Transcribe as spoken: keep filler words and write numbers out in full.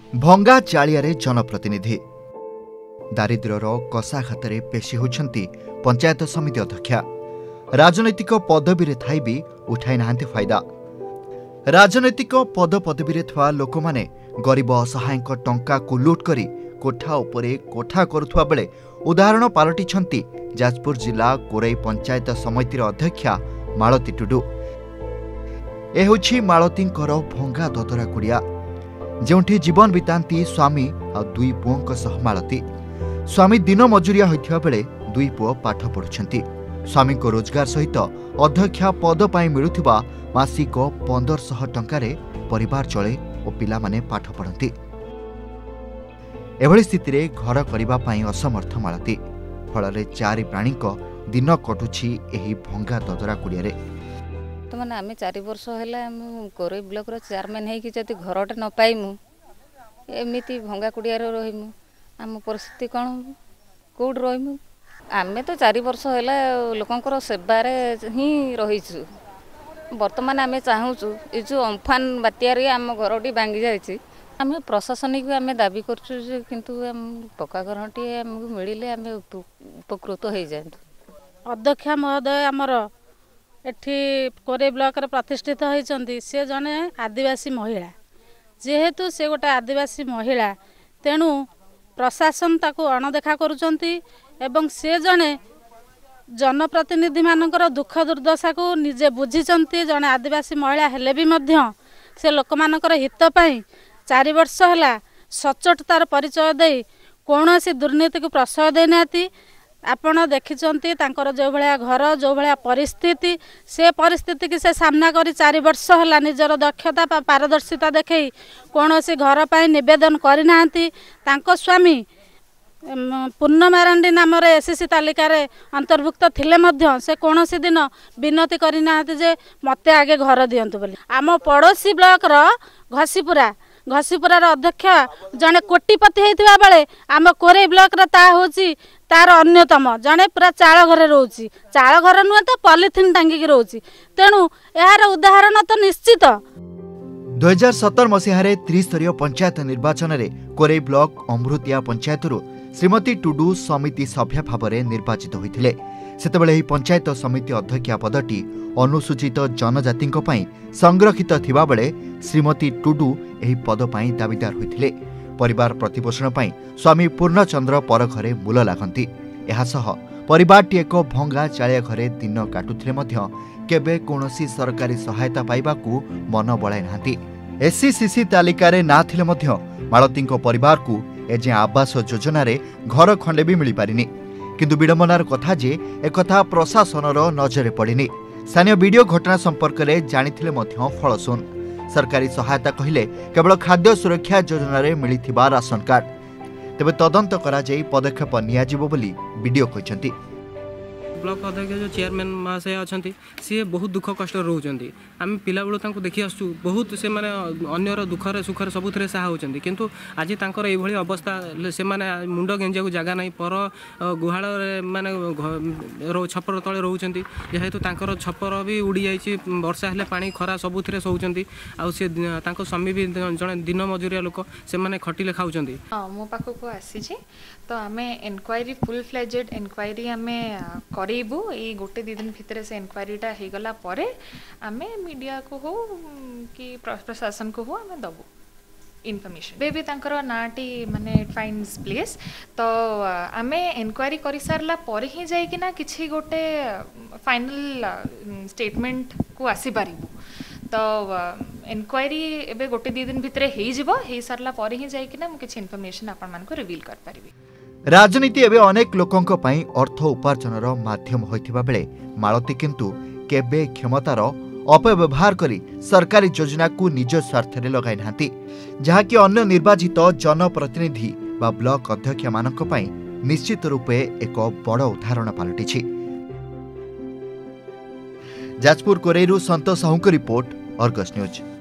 भंगा चालियारे जनप्रतिनिधि दारिद्र्यर कषाघातरे पेशी होती पंचायत समिति अध्यक्षा राजनैतिक पदवी थाई भी उठाई नाहांती फायदा। राजनैतिक पद पदवी था लोक माने गरीब असहाय टंका को लुट करी कोठा उपरे कोठा करुवा बेले उदाहरण पालटिछंती जाजपुर जिला कोरई पंचायत समितिर अध्यक्षा मालती टुडू। ए होछि मालतींकर भंगा ददरा कुड़िया जोंठी जीवन बितांती स्वामी आ दुई पुओं सह मालती। स्वामी दिन मजुरिया होइथिबा बेले दुई पुओ पाठ पढ़ुछंती। स्वामी को रोजगार सहित अध्यक्षा पद पाई मिलुथिबा मासिक पंदर सह टंकारे परिवार चले और पिला माने पाठ पढ़ती। एभली स्थिति रे घर करिबा पाई असमर्थ मालती। फल चारि प्राणी दिन कटुछि एही भंगा ददरा कुड़िया रे। तो माने आमे चारि वर्ष हैला कोरई ब्लॉक रो चेयरमैन है कि जति घरटे न पाइमु एमिति भंगा कुड़िया रे रहिमु आम परिस्थिति कोन कोड रहिमु। आमे तो चारि वर्ष हैला लोकंकर सेवारे ही रहिछु। वर्तमान आमे चाहूछु ए जो अम्फान बात्या रे आम घरटी भांगी जायछि आमे प्रशासनिक आमे दाबी करछु जे किंतु आम पक्का घरटी हमकु मिलिले आमे उपकृत हो जायन्तु। अध्यक्ष महोदय हमर एठी कोरे ब्लॉक रे प्रतिष्ठित होइचंती। से जने आदिवासी महिला जेहेतु से गोटे आदिवासी महिला तेणु प्रशासन ताको अणदेखा करूचंती एवं से जने जनप्रतिनिधि मानकर दुख दुर्दशा को निजे बुझीचंती। जने आदिवासी महिला हेले भी मध्य से लोक मानकर हित पई चारि वर्ष होला सचोटतार परिचय दे कौनसी दुर्नीति को प्रश्रय दे नाती। आपण देखिचंती तांकर जो भलिया घर जो भलिया परिस्थिति से परिस्थिति की से सामना करी चारि वर्ष होला निजर दक्षता पारदर्शिता देखै कौनसी घर पाई निवेदन करि नांती। तांको स्वामी पूर्ण मारांडी नाम रे एसएससी तालिका रे अंतर्भुक्त थिले मध्य से कौनसी दिन विनती करि नांती जे मते आगे घर दियंतु बोली। आम पड़ोसी ब्लॉक रो घसीपुरा घसीपुरार अध्यक्ष जने कोटिपति होइथिबा बेले आम कोरई ब्लॉक रे ता होची तार अन्यतम जने पूरा चाल घरे रोची। चाल घर नुहे तो पॉलिथिन टांगी रोची। तेणु यार उदाहरण तो निश्चित। दुई हजार सतर मसीह त्रिस्तरीय पंचायत निर्वाचन में कोरई ब्लॉक अमृतिया पंचायत श्रीमती टुडू समिति सभ्य भाव में निर्वाचित होते। सेतेबेले ही पंचायत समिति अध्यक्षा पदटी अनुसूचित जनजाति संरक्षित थिबा बेले श्रीमती टुडू एही पद पाई दाबीदार होते। परिवार प्रतिपोषण पाई स्वामी पूर्णचंद्र पर घरे मूल लागंती। एहासह परिवारटी एक भंगा चालिया घरे दिन काटुथिले मध्य केबे कोनोसी सरकारी सहायता पाइबाकू मन बळाई नाहांती। एससीसीसी तालिका रे ना थिले मध्य मालतींको परिवार को एजे आवास योजना रे घर खंडे भी मिली पारिनी। किंतु विडंबनार कथा जे एकथा प्रशासनर नजरे पड़िनी। स्थानीय वीडियो घटना संपर्क में जानिथिले मध्य फलशून। सरकारी सहायता कहिले केवल खाद्य सुरक्षा योजना रे मिलिथिबा राशन कार्ड। तेबे तदंत करा जाई पदक्षेप नियाजिबो बोली वीडियो कहिसंती। ब्लॉक अध्यक्ष जो चेयरमैन महाशय अच्छा सी बहुत दुख कष्ट रोचे। आम पिला बेलू देखी आसू बहुत से माने अन्यर दुखरे सुखरे सबुथ साहा होती। किंतु आज तांकर एभली अवस्था से माने मुंड गेंजा को जगह नहीं पर गुहाल माने छपर तले रोचंती। जेहेतु तांकर छपर भी उड़ी जाइए वर्षा हेले पानी खरा सबुथ सोचती। आउ से तांको स्वामी भी जड़े दिन मजुरिया लोक से माने खटिले खाउचंती। हां मो पाखो को आसी तो आमे इनक्वायरी फुल फ्लेजेड इनक्वायरी आमे करेबू। ये गोटे दी दिन भितर से इनक्वायरीटा हो गला परे आमे मीडिया को हो कि प्रशासन को हो आमे दबू इनफॉरमेशन। बेबी तांकर नाटी माने फाइंस प्लेस तो आमे इनक्वायरी करि सारला परे ही जाई कि ना किछि गोटे फाइनल स्टेटमेंट को आसी पारिबू। तो इनक्वायरी एबे गोटे दी दिन भितर हे जिवो हे सारला परे ही जाई कि ना मु किछि इनफॉरमेशन आपन मान को रिवील कर पारिबी। राजनीति एवं अनेक लोकों पाई अर्थ उपार्जनर माध्यम होइथिबा बेले मालती किंतु केबे क्षमतार अपव्यवहार करी सरकारी योजना को निज स्वार्थ रे लगाई नांती। जहाँकि अन्य निर्वाचित जनप्रतिनिधि बा ब्लॉक अध्यक्ष मानक पाई निश्चित रूपे एक बड़ उदाहरण पालटिछि। जाजपुर कोरईरू संतोष साहू को रिपोर्ट, अर्गस न्यूज।